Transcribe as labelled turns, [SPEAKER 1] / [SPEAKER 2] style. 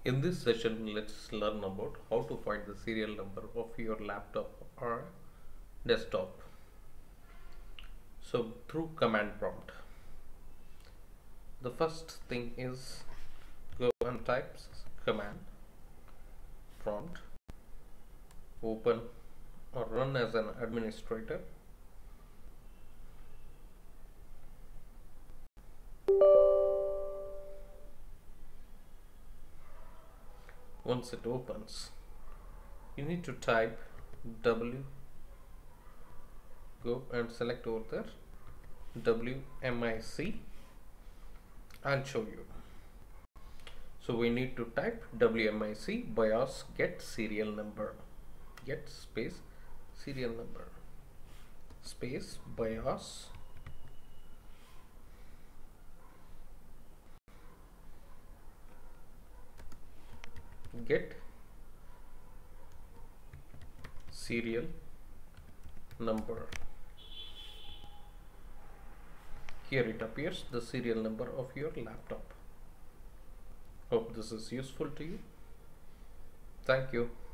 [SPEAKER 1] In this session, let's learn about how to find the serial number of your laptop or desktop. So through command prompt. The first thing is go and type command prompt, open or run as an administrator. Once it opens, you need to type W, go and select over there WMIC. I'll show you. So we need to type WMIC BIOS get serial number, get space serial number space BIOS get serial number. Here it appears the serial number of your laptop. Hope this is useful to you. Thank you.